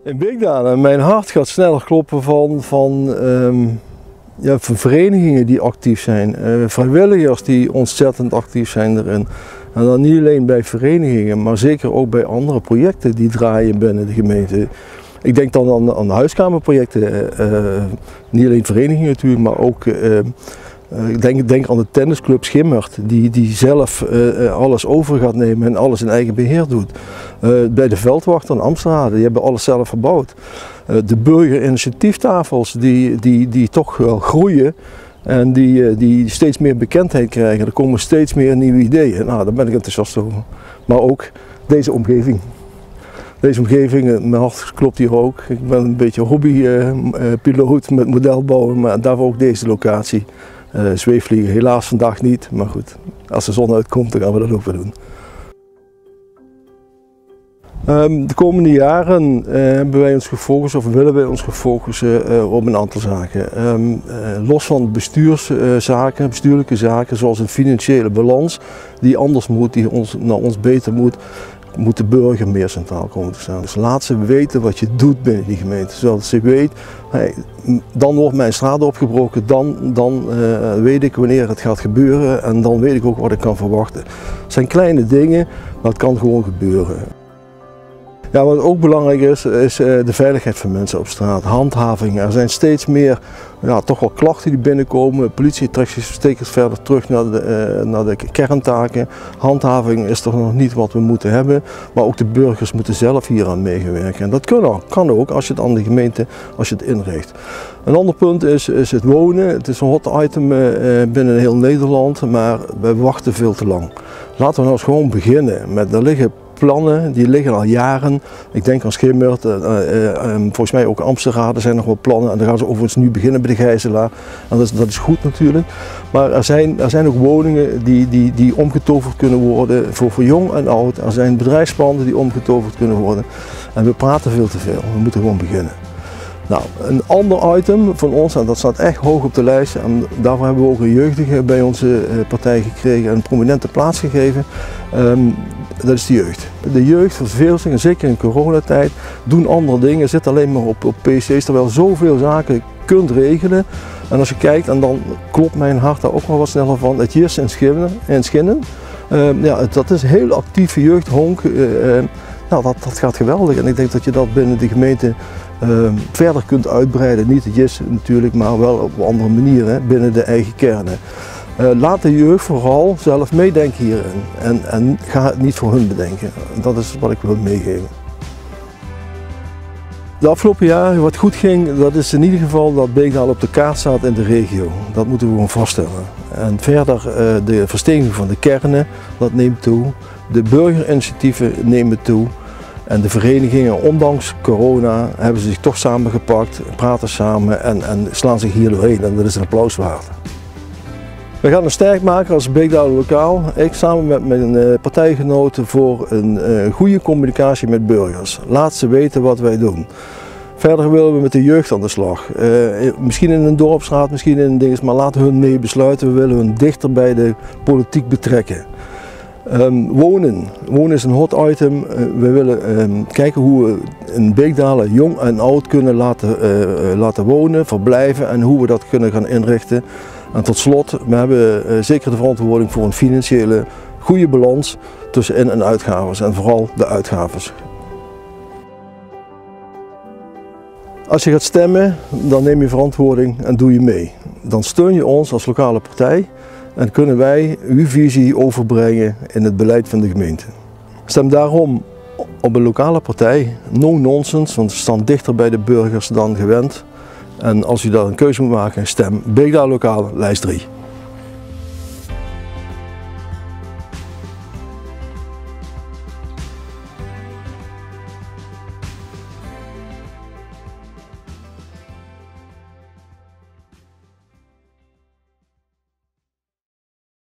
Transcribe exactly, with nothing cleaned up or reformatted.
In Beekdalen, mijn hart gaat sneller kloppen van, van, um, ja, van verenigingen die actief zijn, uh, vrijwilligers die ontzettend actief zijn erin. En dan niet alleen bij verenigingen, maar zeker ook bij andere projecten die draaien binnen de gemeente. Ik denk dan aan, aan de huiskamerprojecten, uh, niet alleen verenigingen natuurlijk, maar ook uh, ik denk, denk aan de tennisclub Schimmert, die, die zelf uh, alles over gaat nemen en alles in eigen beheer doet. Uh, bij de Veldwachter in Amsterdam, die hebben alles zelf verbouwd. Uh, de burgerinitiatieftafels die, die, die toch wel groeien en die, uh, die steeds meer bekendheid krijgen. Er komen steeds meer nieuwe ideeën. Nou, daar ben ik enthousiast over. Maar ook deze omgeving. Deze omgeving, mijn hart klopt hier ook. Ik ben een beetje hobbypiloot uh, met modelbouwen, maar daarvoor ook deze locatie. Uh, zweefvliegen helaas vandaag niet, maar goed, als de zon uitkomt dan gaan we dat ook weer doen. Um, de komende jaren uh, hebben wij ons gefocust, of willen wij ons focussen uh, op een aantal zaken. Um, uh, los van bestuurszaken, uh, bestuurlijke zaken zoals een financiële balans die anders moet, die ons, naar ons beter moet, moet de burger meer centraal komen te staan. Dus laat ze weten wat je doet binnen die gemeente. Zodat ze weet, hey, dan wordt mijn straat opgebroken, dan, dan uh, weet ik wanneer het gaat gebeuren en dan weet ik ook wat ik kan verwachten. Het zijn kleine dingen, maar het kan gewoon gebeuren. Ja, wat ook belangrijk is, is de veiligheid van mensen op straat, handhaving. Er zijn steeds meer ja, toch wel klachten die binnenkomen. De politie trekt zich steeds verder terug naar de, uh, naar de kerntaken. Handhaving is toch nog niet wat we moeten hebben, maar ook de burgers moeten zelf hieraan meewerken. En dat kan ook, kan ook als je het aan de gemeente als je het inricht. Een ander punt is, is het wonen. Het is een hot item uh, binnen heel Nederland, maar we wachten veel te lang. Laten we nou eens gewoon beginnen met, er liggen plannen, die liggen al jaren. Ik denk aan Schimmert, uh, uh, uh, volgens mij ook Amsterdam, er zijn nog wel plannen en dan gaan ze overigens nu beginnen bij de Gijzelaar. En dat is, dat is goed natuurlijk. Maar er zijn, er zijn ook woningen die, die, die omgetoverd kunnen worden voor, voor jong en oud. Er zijn bedrijfspanden die omgetoverd kunnen worden. En we praten veel te veel, we moeten gewoon beginnen. Nou, een ander item van ons, en dat staat echt hoog op de lijst, en daarvoor hebben we ook een jeugdige bij onze partij gekregen en een prominente plaats gegeven. Um, dat is de jeugd. De jeugd verveelt zich, zeker in coronatijd, doen andere dingen, zit alleen maar op, op P C's, terwijl je zoveel zaken kunt regelen. En als je kijkt, en dan klopt mijn hart daar ook wel wat sneller van, het J I S in Schinnen, in Schinnen uh, ja, dat is een heel actieve jeugdhonk. Uh, uh, nou, dat, dat gaat geweldig en ik denk dat je dat binnen de gemeente uh, verder kunt uitbreiden. Niet het J I S natuurlijk, maar wel op andere manieren binnen de eigen kernen. Uh, laat de jeugd vooral zelf meedenken hierin en, en ga het niet voor hun bedenken. Dat is wat ik wil meegeven. De afgelopen jaren wat goed ging, dat is in ieder geval dat Beekdalen op de kaart staat in de regio. Dat moeten we gewoon vaststellen. En verder uh, de versteviging van de kernen, dat neemt toe. De burgerinitiatieven nemen toe. En de verenigingen, ondanks corona, hebben ze zich toch samengepakt, praten samen en, en slaan zich hier doorheen. En dat is een applaus waard. We gaan ons sterk maken als Beekdalen Lokaal. Ik samen met mijn uh, partijgenoten voor een uh, goede communicatie met burgers. Laat ze weten wat wij doen. Verder willen we met de jeugd aan de slag. Uh, misschien in een dorpsraad, misschien in een ding, maar laten hun mee besluiten. We willen hun dichter bij de politiek betrekken. Um, wonen. Wonen is een hot item. Uh, we willen um, kijken hoe we in Beekdalen jong en oud kunnen laten, uh, laten wonen, verblijven en hoe we dat kunnen gaan inrichten. En tot slot, we hebben uh, zeker de verantwoording voor een financiële goede balans tussen in- en uitgaven en vooral de uitgaven. Als je gaat stemmen, dan neem je verantwoording en doe je mee. Dan steun je ons als lokale partij en kunnen wij uw visie overbrengen in het beleid van de gemeente. Stem daarom op een lokale partij, no nonsense, want ze staan dichter bij de burgers dan gewend. En als u daar een keuze moet maken, stem Beekdalen Lokaal, lijst drie.